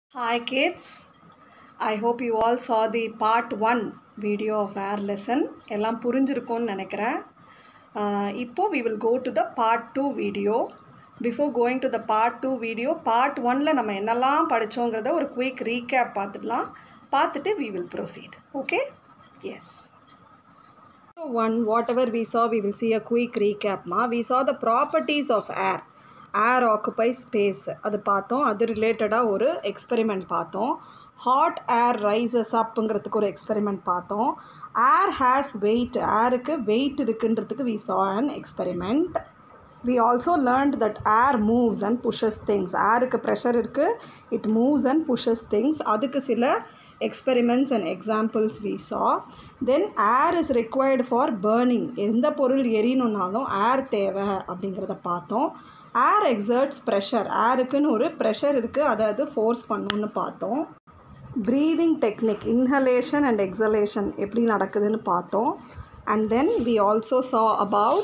Hi kids, I hope you all saw the part 1 video of air lesson. எல்லாம் புரிஞ்சிருக்கும்னு நினைக்கிறேன். இப்போ we will go to the part 2 video. Before going to the part 2 video, part 1ல நம்ம என்னெல்லாம் படிச்சோங்கிறத ஒரு quick recap பார்த்துட்டு we will proceed. Okay? Yes. So one, whatever we saw, we will see a quick recap. We saw the properties of air. Air occupies space. அது பார்த்தோம். அது ரிலேட்டடாக ஒரு experiment பார்த்தோம். ஹாட் ஏர் ரைசஸ் அப்புங்கிறதுக்கு ஒரு experiment பார்த்தோம். Air has weight, ஏருக்கு weight இருக்குன்றதுக்கு we saw an experiment. We also learned that air moves and pushes things. ஏருக்கு ப்ரெஷர் இருக்குது, it moves and pushes things. அதுக்கு சில experiments and examples we saw. Then air is required for burning. எந்த பொருள் எரியணுன்னாலும் ஏர் தேவை அப்படிங்கிறத பார்த்தோம். ஏர் எக்ஸர்ட்ஸ் ப்ரெஷர், ஏருக்குன்னு ஒரு ப்ரெஷர் இருக்குது, அதை அது ஃபோர்ஸ் பண்ணணுன்னு பார்த்தோம். Breathing technique, inhalation and exhalation எப்படி நடக்குதுன்னு பார்த்தோம். And then we also saw about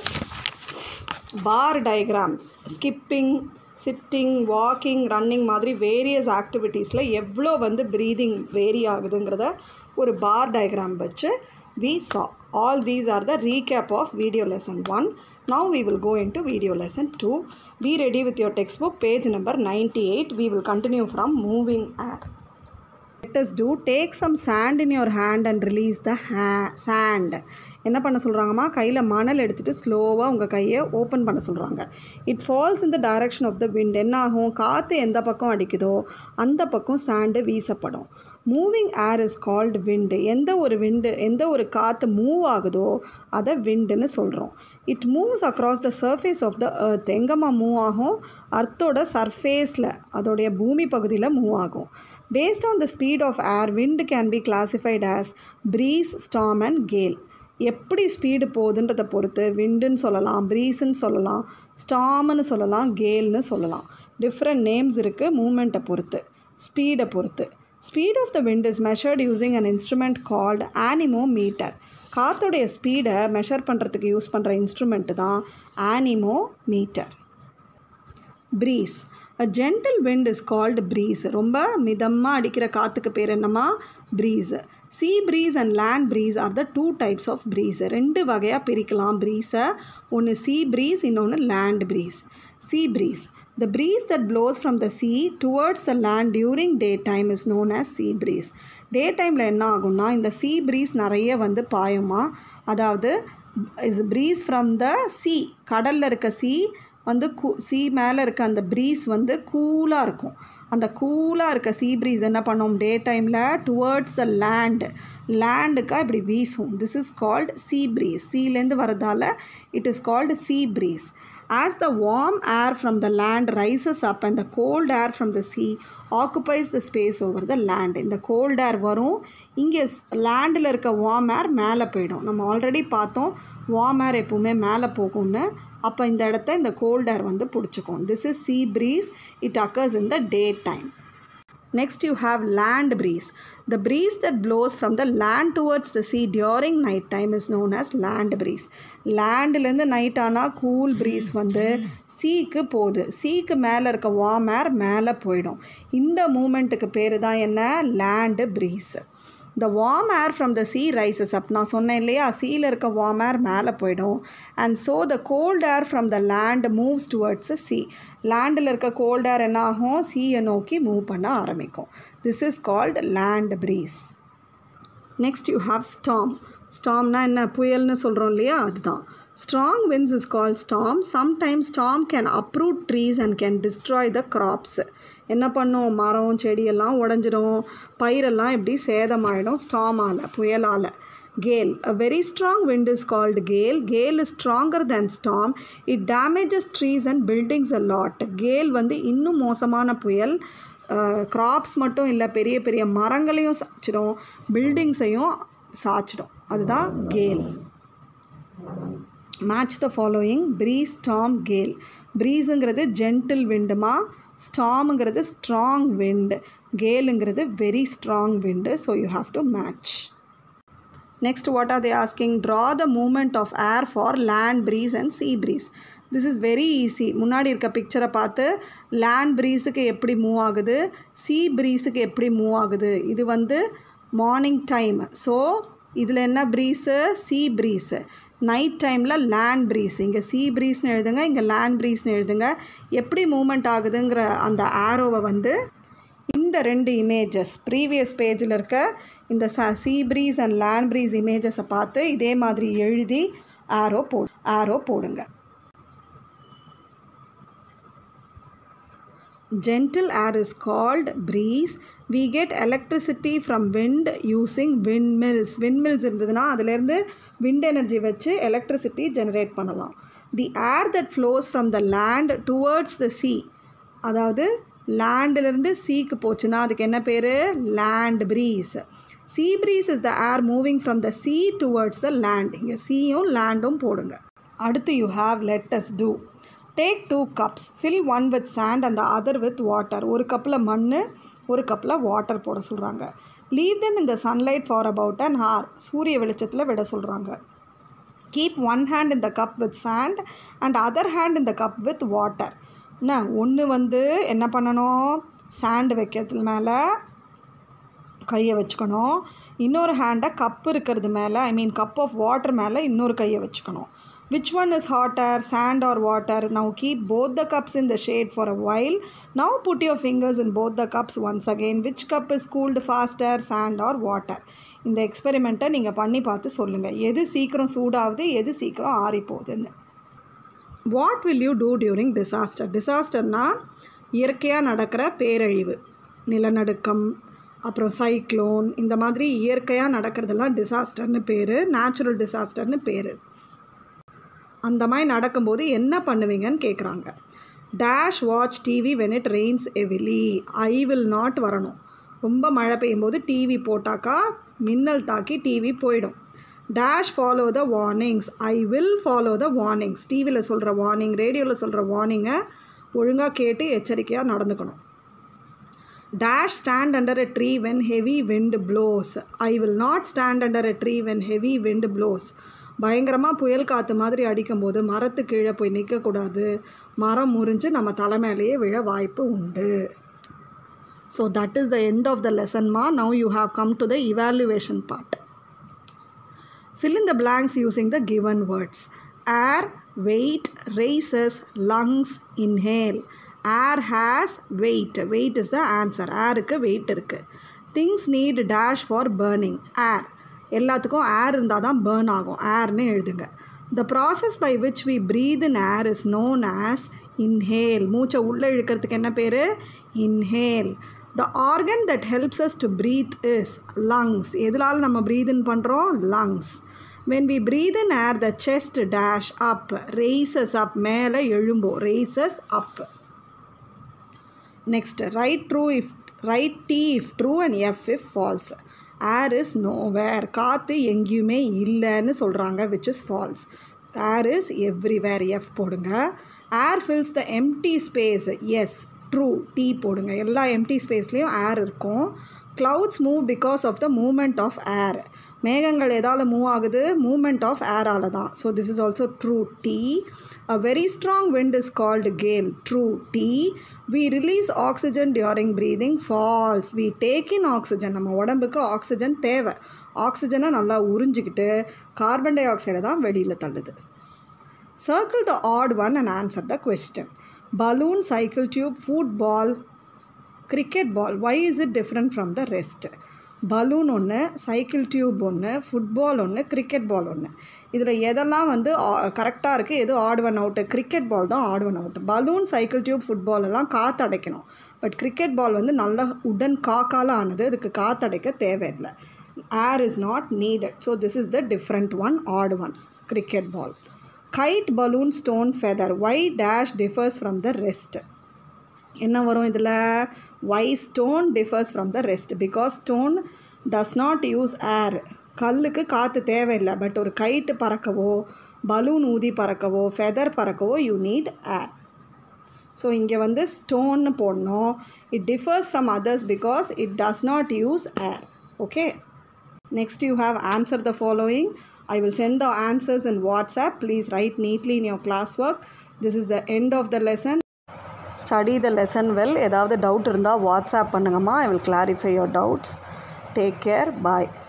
bar diagram, skipping, sitting, walking, running மாதிரி வேரியஸ் ஆக்டிவிட்டீஸில் எவ்வளோ ப்ரீதிங் வேரி ஆகுதுங்கிறத ஒரு பார் டயக்ராம் வச்சு we saw. All these are the recap of video lesson 1. Now we will go into video lesson 2. Be ready with your textbook, page number 98. We will continue from moving air. Let us do, take some sand in your hand and release the sand. என்ன பண்ண சொல்கிறாங்கம்மா, கையில் மணல் எடுத்துகிட்டு ஸ்லோவாக உங்கள் கையை open பண்ண சொல்கிறாங்க. It falls in the direction of the wind. என்ன ஆகும், காற்று எந்த பக்கம் அடிக்குதோ அந்த பக்கம் சாண்டு வீசப்படும். Moving air is called wind. எந்த ஒரு காற்று மூவ் ஆகுதோ அதை விண்டுன்னு சொல்கிறோம். It moves across the surface of the earth. எங்கேம்மா மூவ் ஆகும், அர்த்தோட சர்ஃபேஸில், அதோடைய பூமி பகுதியில் மூவ் ஆகும். Based on the speed of air, wind can be classified as breeze, storm and gale. எப்படி ஸ்பீடு போகுதுன்றதை பொறுத்து விண்டுன்னு சொல்லலாம், ப்ரீஸ்ன்னு சொல்லலாம், ஸ்டார்ம்னு சொல்லலாம், கேல்னு சொல்லலாம். டிஃப்ரெண்ட் நேம்ஸ் இருக்குது மூமெண்ட்டை பொறுத்து, ஸ்பீடை பொறுத்து. Speed of the wind is measured using an instrument called anemometer. காற்றுடைய ஸ்பீடை மெஷர் பண்ணுறதுக்கு யூஸ் பண்ணுற இன்ஸ்ட்ருமெண்ட்டு தான் anemometer. Breeze, a gentle wind is called breeze. ரொம்ப மிதமாக அடிக்கிற காற்றுக்கு பேர் என்னம்மா, breeze. sea breeze and land breeze are the two types of breeze. ரெண்டு வகையாக பிரிக்கலாம் ப்ரீஸை. ஒன்று sea breeze, இன்னொன்று land breeze. sea breeze, the breeze that blows from the sea towards the land during daytime is known as sea breeze. டே டைமில் என்ன ஆகும்னா, இந்த sea breeze நிறைய பாயுமா, அதாவது is breeze from the sea, கடலில் இருக்க sea சீ மேலே இருக்க அந்த ப்ரீஸ் கூலாக இருக்கும். அந்த கூலாக இருக்க சீ ப்ரீஸ் என்ன பண்ணும், டே டைமில் டுவர்ட்ஸ் த லேண்டுக்காக இப்படி வீசும். This is called sea breeze. சீலேருந்து வரதால் it is called sea breeze. As the warm air from the land rises up and the cold air from the sea occupies the space over the land. இந்த cold air வரும், இங்கே லேண்டில் இருக்க warm ஏர் மேலே போயிடும். நம்ம ஆல்ரெடி பார்த்தோம் warm ஏர் எப்போவுமே மேலே போகும்னு. அப்போ இந்த இடத்த இந்த கோல்ட் ஏர் பிடிச்சிக்கும். This is sea breeze. It occurs in the day time. Next you have land breeze. The breeze that blows from the land towards the sea during night time is known as land breeze. லேண்டிலேருந்து night ஆனால் cool breeze சீக்கு போகுது. சீக்கு மேலே இருக்க warm ஏர் மேலே போயிடும். இந்த மூமெண்ட்டுக்கு பேர் தான் என்ன, land breeze. The warm air from the sea rises up. நான் சொன்னேன் இல்லையா, சீயில் இருக்க warm air மேலே போயிடும். And so the cold air from the land moves towards the sea. லேண்டில் இருக்க cold air என்ன ஆகும், சீயை நோக்கி மூவ் பண்ண ஆரம்பிக்கும். This is called land breeze. Next you have storm. ஸ்டார்ம்னா என்ன, புயல்னு சொல்கிறோம் இல்லையா, அதுதான். Strong winds is called storm. Sometimes storm can uproot trees and can destroy the crops. என்ன பண்ணும், மரம் செடியெல்லாம் உடஞ்சிடும், பயிரெல்லாம் இப்படி சேதமாயிடும் ஸ்டார்மால், புயலால். Gale, a very strong wind is called gale. Gale is stronger than storm. It damages trees and buildings a lot. Gale இன்னும் மோசமான புயல். கிராப்ஸ் மட்டும் இல்லை, பெரிய பெரிய மரங்களையும் சாய்ச்சிடும், பில்டிங்ஸையும் சாய்ச்சிடும். அதுதான் gale. Match the following, breeze, storm, gale. ப்ரீஸுங்கிறது ஜென்டில் விண்டுமா, ஸ்டார்முங்கிறது ஸ்ட்ராங் விண்டு, கேலுங்கிறது very strong wind. So you have to match. Next, what are they asking? Draw the movement of air for land breeze and sea breeze. This is very easy. முன்னாடி இருக்க பிக்சரை பார்த்து land ப்ரீஸுக்கு எப்படி move ஆகுது, சீ ப்ரீஸுக்கு எப்படி move ஆகுது. இது வந்து மார்னிங் டைம். ஸோ இதில் என்ன ப்ரீஸு, சீ ப்ரீஸு. நைட் டைமில் லேண்ட் ப்ரீஸ். இங்கே சீ ப்ரீஸ்னு எழுதுங்க, இங்கே லேண்ட் ப்ரீஸ்னு எழுதுங்க. எப்படி மூமெண்ட் ஆகுதுங்கிற அந்த ஆரோவை வந்து இந்த 2 இமேஜஸ் ப்ரீவியஸ் பேஜில் இருக்க இந்த sea breeze and land breeze இமேஜஸை பார்த்து இதே மாதிரி எழுதி ஆரோ போடுங்க. Gentle air is called breeze. We get electricity from wind using windmills. Windmills இருந்ததுன்னா அதிலேருந்து wind energy வச்சு electricity generate பண்ணலாம். The air that flows from the land towards the sea, அதாவது லேண்டிலிருந்து சீக்கு போச்சுன்னா அதுக்கு என்ன பேர், land breeze. Sea breeze is the air moving from the sea towards the land. இங்கே சீயும் லேண்டும் போடுங்க. அடுத்து you have let us do. Take 2 cups, fill one with sand and the other with water. ஒரு கப்பில் மண், ஒரு கப்பில் வாட்டர் போட சொல்கிறாங்க. Leave them in the sunlight for about an hour. சூரிய வெளிச்சத்தில் விட சொல்கிறாங்க. Keep one hand in the cup with sand and other hand in the cup with water. ஒன்று வந்து என்ன பண்ணணும், சாண்ட் வைக்கிறது மேலே கையை வச்சுக்கணும். இன்னொரு ஹேண்டை கப்பு இருக்கிறது மேலே, கப் ஆஃப் வாட்டர் மேலே இன்னொரு கையை வச்சுக்கணும். Which one is hotter, sand or water? Now keep both the cups in the shade for a while. Now put your fingers in both the cups once again. Which cup is cooled faster, sand or water? இந்த எக்ஸ்பெரிமெண்ட்டை நீங்கள் பண்ணி பார்த்து சொல்லுங்கள், எது சீக்கிரம் சூடாகுது, எது சீக்கிரம் ஆறி போகுதுன்னு. What will you do during disaster? டிசாஸ்டர்னால் இயற்கையாக நடக்கிற பேரழிவு, நிலநடுக்கம், அப்புறம் சைக்ளோன், இந்த மாதிரி இயற்கையாக நடக்கிறதெல்லாம் டிசாஸ்டர்னு பேர், நேச்சுரல் டிசாஸ்டர்னு பேர். அந்த மாதிரி நடக்கும்போது என்ன பண்ணுவீங்கன்னு கேட்குறாங்க. Dash watch TV when it rains heavily. I will not வரணும். ரொம்ப மழை பெய்யும்போது டிவி போட்டாக்கா மின்னல் தாக்கி டிவி போயிடும். Dash follow the warnings. I will follow the warnings. டிவியில் சொல்கிற வார்னிங், ரேடியோவில் சொல்கிற வார்னிங்கை ஒழுங்காக கேட்டு எச்சரிக்கையாக நடந்துக்கணும். Dash stand under a tree when heavy wind blows. I will not stand under a tree when heavy wind blows. பயங்கரமாக புயல் காற்று மாதிரி அடிக்கும்போது மரத்து கீழே போய் நிற்கக்கூடாது, மரம் முறிஞ்சு நம்ம தலைமையிலேயே விழ வாய்ப்பு உண்டு. So that is the end of the லெசன்மா. Now you have come to the evaluation part. Fill in the blanks using the given words. Air, weight, raises, lungs, inhale. Air has weight. Weight is the answer. Airக்கு weight இருக்குது. Things need dash for burning. Air. எல்லாத்துக்கும் ஏர் இருந்தால் தான் burn ஆகும், ஏர்னு எழுதுங்க. The process by which we breathe in air is known as inhale. மூச்சை உள்ளே இழுக்கிறதுக்கு என்ன பேர், inhale. The organ that helps us to breathe is lungs. எதனால நம்ம breathe in பண்ணுறோம், lungs. When we breathe in air, the chest dash up, raises up, மேலே எழும்போம், raises up. Next, write T if true and F if false. Air is nowhere. காற்று எங்கேயுமே இல்லைன்னு சொல்கிறாங்க, which is false. Air is everywhere. F போடுங்க. Air fills the empty space. Yes, true. T போடுங்க. எல்லா empty spaceலேயும் air இருக்கும். Clouds move because of the movement of air. மேகங்கள் எதால் மூவ் ஆகுது, மூமெண்ட் ஆஃப் ஏரால் தான். So this is also true. T. A very strong wind is called gale. True. T. We release oxygen during breathing. False. We take in oxygen. நம்ம உடம்புக்கு oxygen தேவை. ஆக்சிஜனை நல்லா உறிஞ்சிக்கிட்டு கார்பன் டை ஆக்சைடை தான் வெளியில் தள்ளுது. Circle the odd one and answer the question. Balloon, cycle tube, football, cricket ball. Why is it different from the rest? Balloon ஒன்று, சைக்கிள் டியூப் ஒன்று, ஃபுட்பால் ஒன்று, கிரிக்கெட் பால் ஒன்று. இதில் எதெல்லாம் வந்து கரெக்டாக இருக்குது, எது odd one out? Cricket ball தான் odd one out. Balloon, cycle tube, football எல்லாம் காற்றடைக்கணும். பட் கிரிக்கெட் பால் வந்து நல்ல உடன் காக்கால் ஆனது, அதுக்கு காற்றடைக்க தேவையில்லை. Air is not needed. So this is the different one, odd one, cricket ball. Kite, balloon, stone, feather. Why dash differs from the rest. என்ன வரும் இதில்? why stone differs from the rest? Because stone does not use air. கல்லுக்கு காற்று தேவையில்லை. But ஒரு கைட்டு பறக்கவோ, balloon ஊதி பறக்கவோ, ஃபெதர் பறக்கவோ யூ நீட் ஏர். ஸோ இங்கே வந்து ஸ்டோன்னு போடணும். It differs from others because it does not use air. Okay, next you have answer the following. I will send the answers in WhatsApp. Please write neatly in your classwork. This is the end of the lesson. Study the lesson well. ஏதாவது doubt இருந்தால் WhatsApp பண்ணுங்கம்மா. I will clarify your doubts. Take care. Bye.